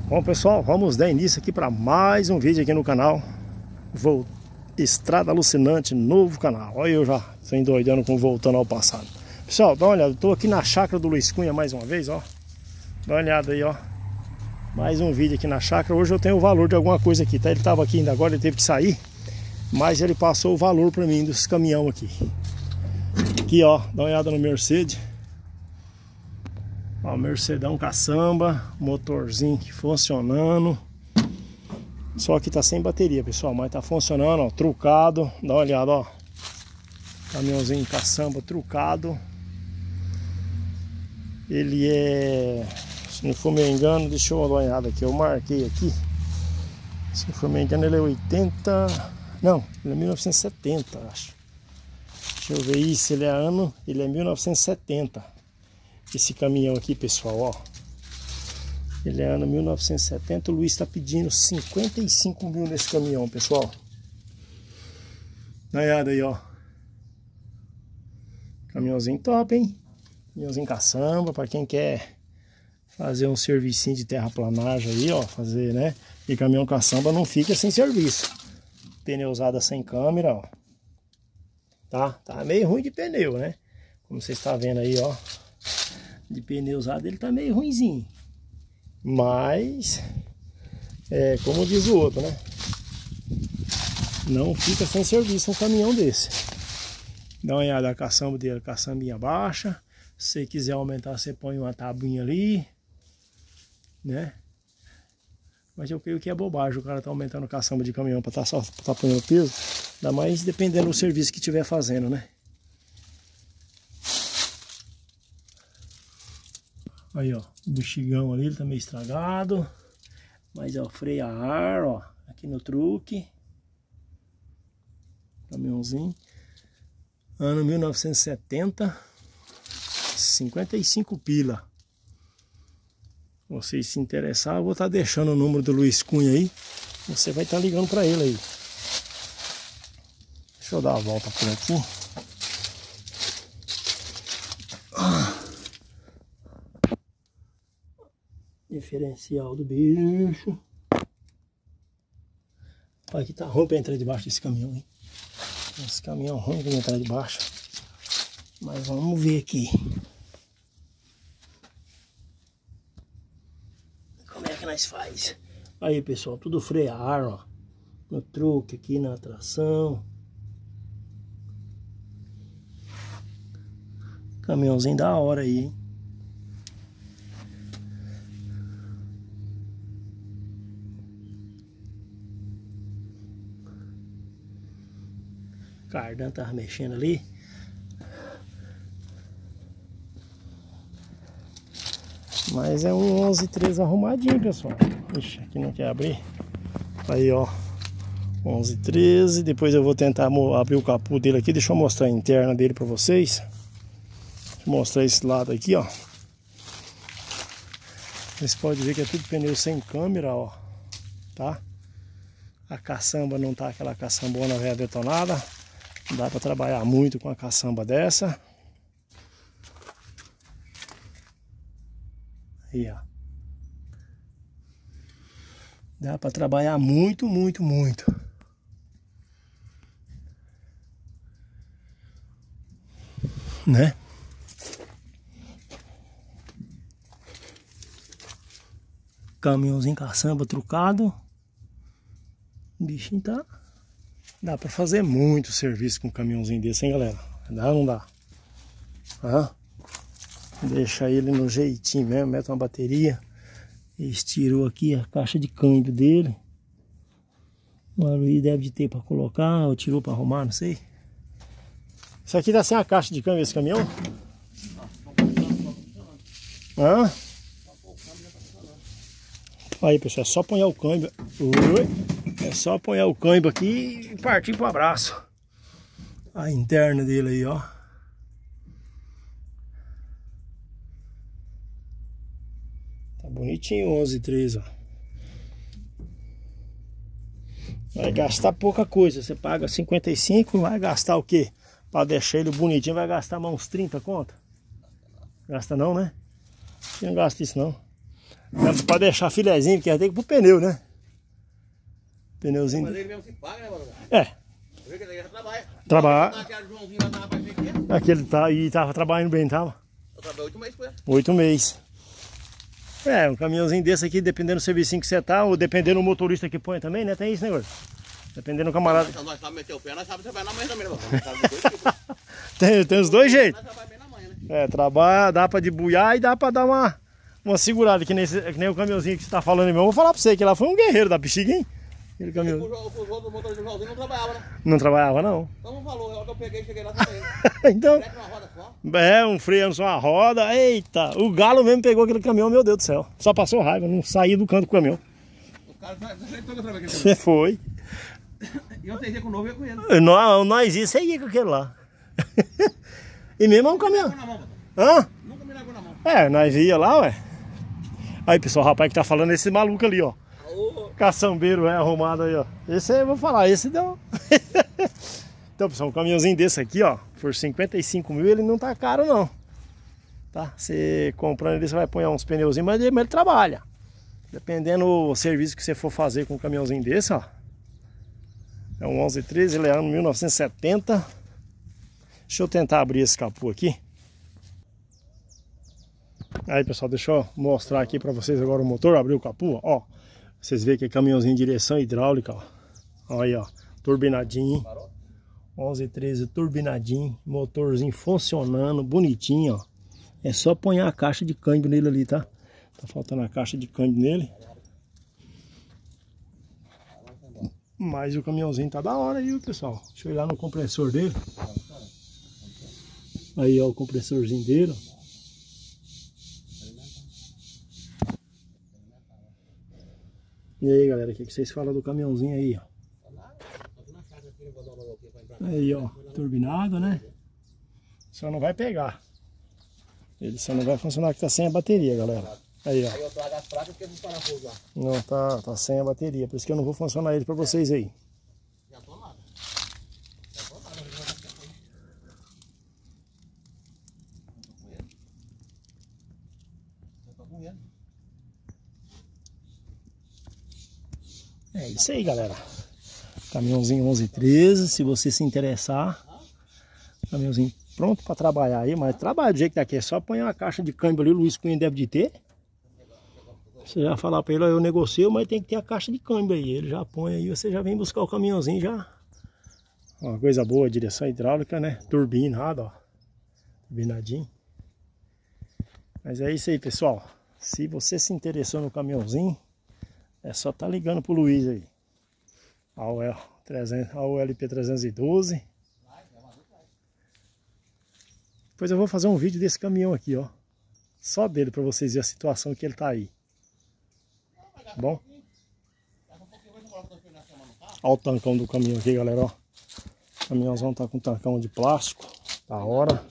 Bom pessoal, vamos dar início aqui para mais um vídeo aqui no canal. Estrada Alucinante, novo canal. Olha eu já se endoidando com voltando ao passado. Pessoal, dá uma olhada, eu tô aqui na chácara do Luiz Cunha mais uma vez, ó. Dá uma olhada aí, ó. Mais um vídeo aqui na chácara. Hoje eu tenho o valor de alguma coisa aqui, tá? Ele tava aqui ainda agora, ele teve que sair, mas ele passou o valor para mim dos caminhão aqui. Aqui, ó, dá uma olhada no Mercedes. Ó, Mercedão caçamba, motorzinho funcionando. Só que tá sem bateria, pessoal, mas tá funcionando, ó, trucado. Dá uma olhada, ó. Caminhãozinho caçamba trucado. Ele é, se não for me engano, deixa eu dar uma olhada aqui, eu marquei aqui. Se não for me engano, ele é 80, não, ele é 1970, acho. Deixa eu ver isso, ele é 1970. Esse caminhão aqui, pessoal, ó. Ele é ano 1970. O Luiz está pedindo 55 mil nesse caminhão, pessoal. Dá uma olhada aí, ó. Caminhãozinho top, hein? Caminhãozinho caçamba, para quem quer fazer um servicinho de terraplanagem aí, ó. Fazer, né? E caminhão caçamba não fica sem serviço. Pneu usado sem câmera, ó. Tá meio ruim de pneu, né? Como você está vendo aí, ó. De pneu usado ele tá meio ruinzinho, mas é como diz o outro, né? Não fica sem serviço um caminhão desse. Dá uma olhada na caçamba dele, caçambinha baixa. Se você quiser aumentar, você põe uma tabuinha ali, né? Mas eu creio que é bobagem o cara tá aumentando caçamba de caminhão para tá só tá ponhando peso, ainda mais dependendo do serviço que estiver fazendo, né? Aí, ó, o bexigão ali, ele tá meio estragado. Mas é o freio a ar, ó, aqui no truque. Caminhãozinho. Ano 1970. 55 pila. Vocês se interessar, eu vou estar deixando o número do Luiz Cunha aí. Você vai estar ligando para ele aí. Deixa eu dar a volta por aqui. Diferencial do bicho. Aqui tá ruim pra entrar debaixo desse caminhão, hein? Esse caminhão ruim pra entrar debaixo. Mas vamos ver aqui. Como é que nós faz? Aí, pessoal, tudo freio a ar, ó. No truque aqui, na tração. Caminhãozinho da hora aí, hein? Cardan tava mexendo ali. Mas é um 11.13 arrumadinho, pessoal. Ixi, aqui não quer abrir. Aí, ó. 11.13. Depois eu vou tentar abrir o capô dele aqui. Deixa eu mostrar a interna dele pra vocês. Deixa eu mostrar esse lado aqui, ó. Vocês podem ver que é tudo pneu sem câmera, ó. Tá? A caçamba não tá aquela caçambona velha detonada. Dá para trabalhar muito com a caçamba dessa. Aí, ó. Dá para trabalhar muito, muito, muito. Né? Caminhãozinho caçamba trucado. O bichinho tá... Dá pra fazer muito serviço com um caminhãozinho desse, hein, galera? Dá ou não dá? Deixa ele no jeitinho mesmo, mete uma bateria. Estirou aqui a caixa de câmbio dele. O Luiz deve ter pra colocar, ou tirou pra arrumar, não sei. Isso aqui tá sem a caixa de câmbio, esse caminhão? Aí, pessoal, é só apanhar o câmbio. É só apanhar o câmbio aqui e partir pro abraço. A interna dele aí, ó. Tá bonitinho o 11.13, ó. Vai gastar pouca coisa. Você paga 55, vai gastar o quê? Pra deixar ele bonitinho, vai gastar mais uns 30 conto? Gasta não, né? Não gasta isso não. Pode deixar filezinho, porque tem que ir pro pneu, né? Pneuzinho. Mas ele mesmo se paga, né, mano? É. Vê que ele já trabalha. Trabalha. Joãozinho lá na rapaz aqui. Aquele tá e tava trabalhando bem, tava? Eu trabalhei 8 meses com ele. 8 meses. É, um caminhãozinho desse aqui, dependendo do serviço que você tá, ou dependendo do motorista que põe também, né? Tem isso, né, gordo? Dependendo do camarada. Então nós sabemos meter o pé, nós sabemos trabalhar na manhã também, né? Tem os dois jeitos. Nós trabalhamos bem na manhã, né? É, trabalha, dá pra debuiar e dá pra dar uma segurada, que nem o caminhãozinho que você tá falando mesmo. Eu vou falar pra você que lá foi um guerreiro da bexiga, hein? Aquele caminhão. Os outros motores do Joãozinho não trabalhavam, né? Não trabalhava, não. Então não falou, eu peguei e cheguei lá também. Então, Freio numa roda só. um freando só a roda. Eita, o galo mesmo pegou aquele caminhão, meu Deus do céu. Só passou raiva, não saía do canto do caminhão. Os caras todo trabalhando aqui. Você foi. E eu sei com o novo ia com ele. Nós ia seguir com aquele lá. E mesmo é um caminhão. Hã? Nunca me largou na mão. É, nós ia lá, ué. Aí, pessoal, o rapaz que tá falando é esse maluco ali, ó. Caçambeiro, arrumado aí, ó. Esse aí eu vou falar, esse deu. Então, pessoal, um caminhãozinho desse aqui, ó, por 55 mil, ele não tá caro, não. Tá? Você comprando ele, você vai pôr uns pneuzinhos, mas ele trabalha. Dependendo do serviço que você for fazer com um caminhãozinho desse, ó. É um 1113, ele é ano 1970. Deixa eu tentar abrir esse capô aqui. Aí, pessoal, deixa eu mostrar aqui pra vocês agora o motor. Abrir o capô, ó. Vocês veem que é caminhãozinho de direção hidráulica, ó. Olha aí, ó. Turbinadinho. 1113 turbinadinho. Motorzinho funcionando, bonitinho, ó. É só pôr a caixa de câmbio nele ali, tá? Tá faltando a caixa de câmbio nele. Mas o caminhãozinho tá da hora aí, pessoal. Deixa eu ir lá no compressor dele. Aí, ó, o compressorzinho dele, ó. E aí, galera, o que vocês falam do caminhãozinho aí, ó? Aí, ó, turbinado, né? Só não vai pegar. Ele só não vai funcionar que tá sem a bateria, galera. Aí, ó. Aí eu trago as placas porque não parafuso lá. Não, tá sem a bateria, por isso que eu não vou funcionar ele pra vocês aí. Já tô nada. É isso aí, galera. Caminhãozinho 1113, se você se interessar. Caminhãozinho pronto para trabalhar aí, mas trabalha do jeito que tá aqui. É só põe uma caixa de câmbio ali, o Luiz Cunha deve de ter. Você já falar para ele, ó, eu negocio, mas tem que ter a caixa de câmbio aí. Ele já põe aí, você já vem buscar o caminhãozinho já. Uma coisa boa, direção hidráulica, né? Turbinado, ó. Turbinadinho. Mas é isso aí, pessoal. Se você se interessou no caminhãozinho, é só tá ligando pro Luiz aí. A ULP 312. Depois eu vou fazer um vídeo desse caminhão aqui, ó. Só dele, pra vocês verem a situação que ele tá aí. Tá bom? Olha o tancão do caminhão aqui, galera, ó. O caminhãozão tá com tancão de plástico. Da hora.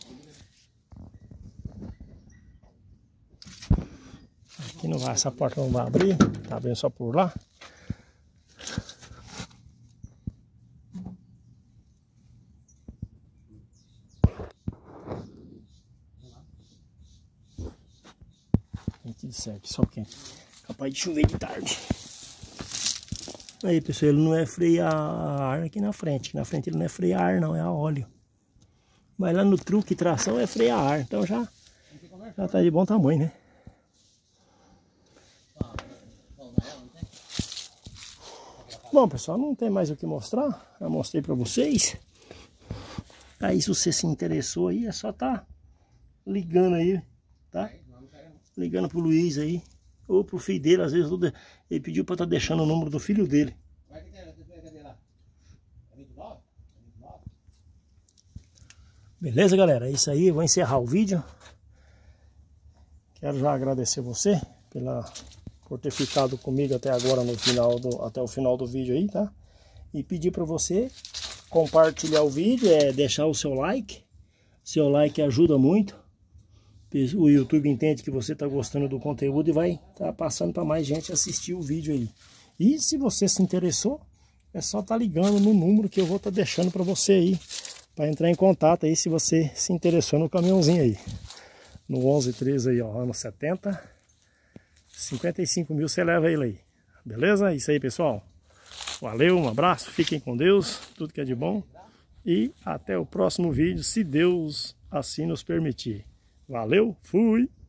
Aqui não vai, essa porta não vai abrir. Tá abrindo só por lá. Tudo certo, só quente. Capaz de chover de tarde. Aí, pessoal, ele não é freio a ar aqui na frente. Aqui na frente ele não é freio a ar, não, é a óleo. Mas lá no truque tração é freio a ar. Então já tá de bom tamanho, né? Bom, pessoal, não tem mais o que mostrar. Já mostrei pra vocês. Aí, se você se interessou aí, é só tá ligando aí, tá? Ligando pro Luiz aí, ou pro filho dele, às vezes ele pediu pra estar deixando o número do filho dele. Beleza, galera? É isso aí, eu vou encerrar o vídeo. Quero já agradecer você por ter ficado comigo até agora até o final do vídeo aí, tá? E pedir para você compartilhar o vídeo, deixar o seu like. Seu like ajuda muito. O YouTube entende que você está gostando do conteúdo e vai estar passando para mais gente assistir o vídeo aí. E se você se interessou, é só estar ligando no número que eu vou estar deixando para você aí, para entrar em contato aí se você se interessou no caminhãozinho aí. No 1113 aí, ó, anos 70. 55 mil você leva ele aí. Beleza? É isso aí, pessoal. Valeu, um abraço, fiquem com Deus, tudo que é de bom. E até o próximo vídeo, se Deus assim nos permitir. Valeu, fui!